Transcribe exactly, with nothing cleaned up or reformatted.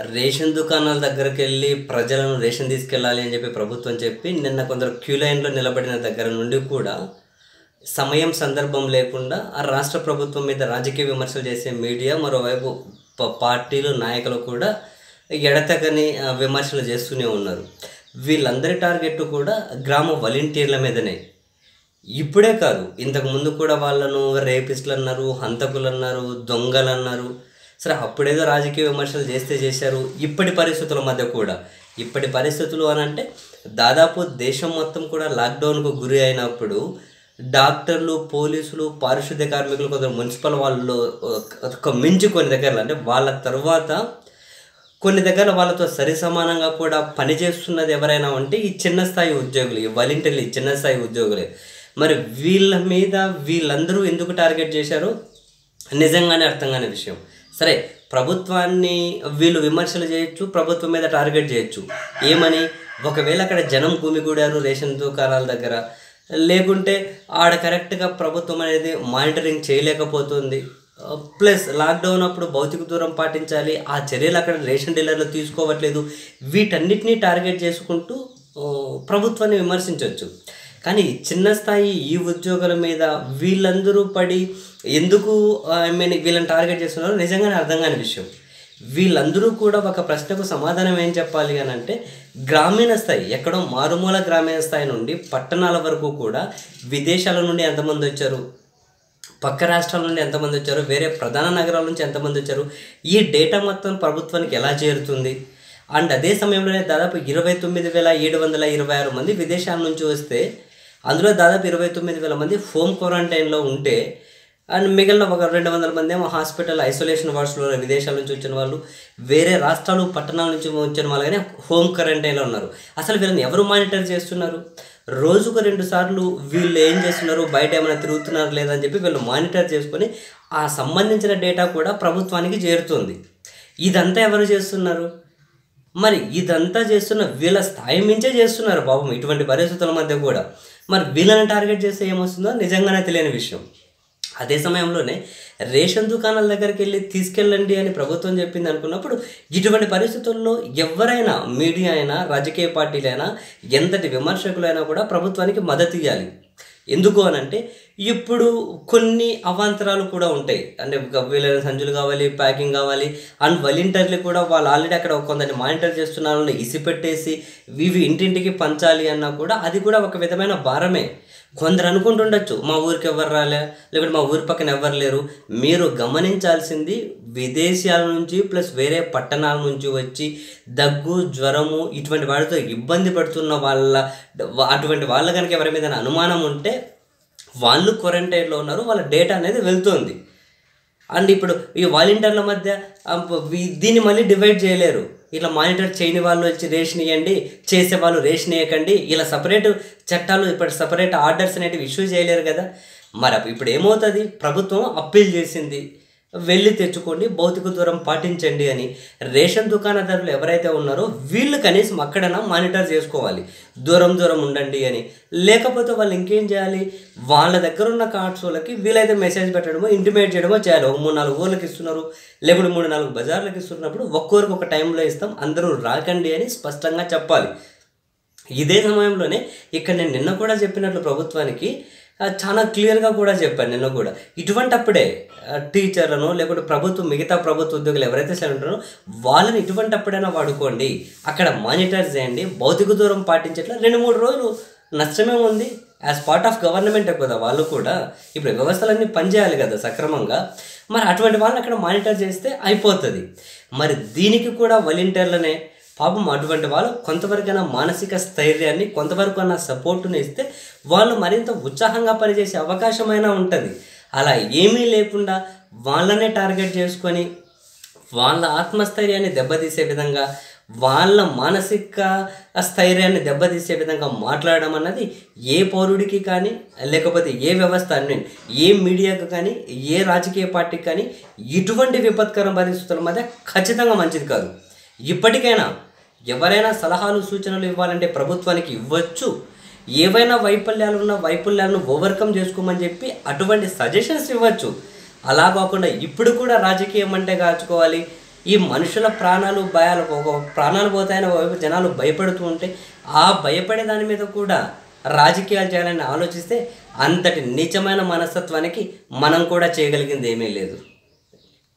Ration దుకాణాల దగ్గరికెళ్ళి ప్రజలను రేషన్ తీసుకెళ్ళాలి అని చెప్పి ప్రభుత్వం చెప్పి నిన్న కొందరు క్యూ లైన్‌లో నిలబడిన దగ్గర నుండి కూడా సమయం, సందర్భం లేకుండా ఆ రాష్ట్ర ప్రభుత్వం మీద రాజకీయ విమర్శలు చేసే మీడియా, మరోవైపు ప పార్టీలు, నాయకులు కూడా ఎడతెగని ఆహ్, విమర్శలు చేస్తూనే ఉన్నారు. వీళ్ళందరి టార్గెట్ కూడా గ్రామ వాలంటీర్ల మీదనే. ఇప్పుడే కాదు, ఇంతకుముందు కూడా వాళ్ళను రేపిస్టులన్నారు, హంతకులన్నారు, దొంగలన్నారు. సరే అప్పుడేదో రాజకీయ విమర్శలు చేస్తే చేశారు. ఇప్పటి పరిస్థితుల మధ్య కూడా ఇప్పటి పరిస్థితులు అనంటే దాదాపు దేశం మొత్తం కూడా లాక్డౌన్‌కు గురి అయినప్పుడు డాక్టర్లు, పోలీసులు, పారిశుద్ధ్య కార్మికులు, కొందరు మున్సిపల్ వాళ్ళు ఒక మించి కొన్ని దగ్గరలో అంటే వాళ్ళ తర్వాత కొన్ని దగ్గర వాళ్ళతో సరి సమానంగా కూడా పనిచేస్తున్నది ఎవరైనా ఉంటే ఈ చిన్న స్థాయి ఉద్యోగులు, ఈ వాలంటీర్లు, ఈ చిన్న స్థాయి ఉద్యోగులే. మరి వీళ్ళ మీద వీళ్ళందరూ ఎందుకు టార్గెట్ చేశారో నిజంగానే అర్థం కాని విషయం. సరే ప్రభుత్వాన్ని వీళ్ళు విమర్శలు చేయొచ్చు, ప్రభుత్వం మీద టార్గెట్ చేయొచ్చు. ఏమని? ఒకవేళ అక్కడ జనం గుమిగూడారు రేషన్ దుకాణాల దగ్గర, లేకుంటే ఆడ కరెక్ట్గా ప్రభుత్వం అనేది మానిటరింగ్ చేయలేకపోతుంది, ప్లస్ లాక్డౌన్ అప్పుడు భౌతిక దూరం పాటించాలి, ఆ చర్యలు అక్కడ రేషన్ డీలర్లు తీసుకోవట్లేదు, వీటన్నిటినీ టార్గెట్ చేసుకుంటూ ప్రభుత్వాన్ని విమర్శించవచ్చు. కానీ చిన్న స్థాయి ఈ ఉద్యోగుల మీద వీళ్ళందరూ పడి ఎందుకు ఐ మీన్ వీళ్ళని టార్గెట్ చేస్తున్నారో నిజంగానే అర్థం కాని విషయం. వీళ్ళందరూ కూడా ఒక ప్రశ్నకు సమాధానం ఏం చెప్పాలి అని అంటే, గ్రామీణ స్థాయి, ఎక్కడో మారుమూల గ్రామీణ స్థాయి నుండి పట్టణాల వరకు కూడా విదేశాల నుండి ఎంతమంది వచ్చారు, పక్క రాష్ట్రాల నుండి ఎంతమంది వచ్చారు, వేరే ప్రధాన నగరాల నుంచి ఎంతమంది వచ్చారు, ఈ డేటా మొత్తం ప్రభుత్వానికి ఎలా చేరుతుంది? అండ్ అదే సమయంలోనే దాదాపు ఇరవై తొమ్మిది వేల ఏడు వందల ఇరవై ఆరు మంది విదేశాల నుంచి వస్తే అందులో దాదాపు ఇరవై తొమ్మిది వేల మంది హోమ్ క్వారంటైన్లో ఉంటే, అండ్ మిగిలిన ఒక రెండు వందల మంది ఏమో హాస్పిటల్ ఐసోలేషన్ వార్డ్స్లో విదేశాల నుంచి వచ్చిన వాళ్ళు, వేరే రాష్ట్రాలు, పట్టణాల నుంచి వచ్చిన వాళ్ళు కానీ హోమ్ క్వారంటైన్లో ఉన్నారు. అసలు వీళ్ళని ఎవరు మానిటర్ చేస్తున్నారు? రోజుకు రెండు సార్లు వీళ్ళు ఏం చేస్తున్నారు, బయట ఏమైనా తిరుగుతున్నారు లేదని చెప్పి వీళ్ళు మానిటర్ చేసుకొని ఆ సంబంధించిన డేటా కూడా ప్రభుత్వానికి చేరుతుంది. ఇదంతా ఎవరు చేస్తున్నారు? మరి ఇదంతా చేస్తున్న వీళ్ళ స్థాయి మించే చేస్తున్నారు పాపం ఇటువంటి పరిస్థితుల మధ్య కూడా. మరి వీళ్ళని టార్గెట్ చేస్తే ఏమొస్తుందో నిజంగానే తెలియని విషయం. అదే సమయంలోనే రేషన్ దుకాణాల దగ్గరికి వెళ్ళి తీసుకెళ్ళండి అని ప్రభుత్వం చెప్పింది అనుకున్నప్పుడు ఇటువంటి పరిస్థితుల్లో ఎవరైనా, మీడియా అయినా, రాజకీయ పార్టీలైనా, ఎంతటి విమర్శకులైనా కూడా ప్రభుత్వానికి మద్దతు ఇవ్వాలి. ఎందుకు అనంటే ఇప్పుడు కొన్ని అవాంతరాలు కూడా ఉంటాయి. అంటే వీళ్ళైన సంచులు కావాలి, ప్యాకింగ్ కావాలి, అండ్ వాలంటీర్లు కూడా వాళ్ళు ఆల్రెడీ అక్కడ కొందరిని మానిటర్ చేస్తున్నారని ఇసిపెట్టేసి ఇవి ఇంటింటికి పంచాలి అన్నా కూడా అది కూడా ఒక విధమైన భారమే. కొందరు అనుకుంటుండొచ్చు మా ఊరికి ఎవరు రాలే, లేకపోతే మా ఊరి పక్కన ఎవరు లేరు. మీరు గమనించాల్సింది విదేశాల నుంచి ప్లస్ వేరే పట్టణాల నుంచి వచ్చి దగ్గు, జ్వరము ఇటువంటి వాటితో ఇబ్బంది పడుతున్న వాళ్ళ అటువంటి వాళ్ళ కనుక ఎవరి మీద అనుమానం ఉంటే వాళ్ళు క్వారంటైన్లో ఉన్నారు, వాళ్ళ డేటా అనేది వెళ్తుంది. అండ్ ఇప్పుడు ఈ వాలంటీర్ల మధ్య దీన్ని మళ్ళీ డివైడ్ చేయలేరు. ఇలా మానిటర్ చేయని వాళ్ళు వచ్చి రేషన్ ఇవ్వండి, చేసేవాళ్ళు రేషన్ ఇవ్వకండి, ఇలా సపరేట్ చట్టాలు, ఇప్పుడు సపరేట్ ఆర్డర్స్ అనేటివి ఇష్యూ చేయలేరు కదా. మరి ఇప్పుడు ఏమవుతుంది? ప్రభుత్వం అప్పీల్ చేసింది, వెళ్ళి తెచ్చుకోండి, భౌతిక దూరం పాటించండి అని. రేషన్ దుకాణదారులు ఎవరైతే ఉన్నారో వీళ్ళు కనీసం అక్కడైనా మానిటర్ చేసుకోవాలి, దూరం దూరం ఉండండి అని. లేకపోతే వాళ్ళు ఇంకేం చేయాలి? వాళ్ళ దగ్గర ఉన్న కార్డ్స్లకి వీలైతే మెసేజ్ పెట్టడమో, ఇంటిమేట్ చేయడమో చేయాలి. ఒక మూడు నాలుగు ఊర్లకు ఇస్తున్నారు, లేకపోతే మూడు నాలుగు బజార్లకు ఇస్తున్నప్పుడు ఒక్కొరికి ఒక టైంలో ఇస్తాం, అందరూ రాకండి అని స్పష్టంగా చెప్పాలి. ఇదే సమయంలోనే ఇక్కడ నేను నిన్న కూడా చెప్పినట్లు ప్రభుత్వానికి చాలా క్లియర్గా కూడా చెప్పాను నిన్న కూడా, ఇటువంటి అప్పుడే టీచర్లను లేకుంటే ప్రభుత్వం మిగతా ప్రభుత్వ ఉద్యోగులు ఎవరైతే సరే ఉంటారో వాళ్ళని ఇటువంటి అప్పుడైనా వాడుకోండి, అక్కడ మానిటర్ చేయండి, భౌతిక దూరం పాటించేట్లా రెండు మూడు రోజులు నష్టమే ఉంది. యాజ్ పార్ట్ ఆఫ్ గవర్నమెంటే కదా వాళ్ళు కూడా, ఇప్పుడు వ్యవస్థలన్నీ పనిచేయాలి కదా సక్రమంగా. మరి అటువంటి వాళ్ళని అక్కడ మానిటర్ చేస్తే అయిపోతుంది. మరి దీనికి కూడా వాలంటీర్లనే పాపం అటువంటి వాళ్ళు కొంతవరకైనా మానసిక స్థైర్యాన్ని, కొంతవరకు అన్న సపోర్టుని ఇస్తే వాళ్ళు మరింత ఉత్సాహంగా పనిచేసే అవకాశమైనా ఉంటుంది. అలా ఏమీ లేకుండా వాళ్ళనే టార్గెట్ చేసుకొని వాళ్ళ ఆత్మస్థైర్యాన్ని దెబ్బతీసే విధంగా, వాళ్ళ మానసిక స్థైర్యాన్ని దెబ్బతీసే విధంగా మాట్లాడడం అన్నది ఏ పౌరుడికి కానీ, లేకపోతే ఏ వ్యవస్థ అన్ని, ఏ మీడియాకు కానీ, ఏ రాజకీయ పార్టీకి కానీ ఇటువంటి విపత్కర పరిస్థితుల మధ్య ఖచ్చితంగా మంచిది కాదు. ఇప్పటికైనా ఎవరైనా సలహాలు, సూచనలు ఇవ్వాలంటే ప్రభుత్వానికి ఇవ్వచ్చు. ఏవైనా వైఫల్యాలు ఉన్న వైఫల్యాలను ఓవర్కమ్ చేసుకోమని చెప్పి అటువంటి సజెషన్స్ ఇవ్వచ్చు. అలా కాకుండా ఇప్పుడు కూడా రాజకీయం అంటే కాచుకోవాలి, ఈ మనుషుల ప్రాణాలు భయాలు ఒక ప్రాణాలు పోతాయని ఒకవైపు జనాలు భయపడుతూ ఉంటే ఆ భయపడే దాని మీద కూడా రాజకీయాలు చేయాలని ఆలోచిస్తే అంతటి నీచమైన మనస్తత్వానికి మనం కూడా చేయగలిగింది ఏమీ లేదు.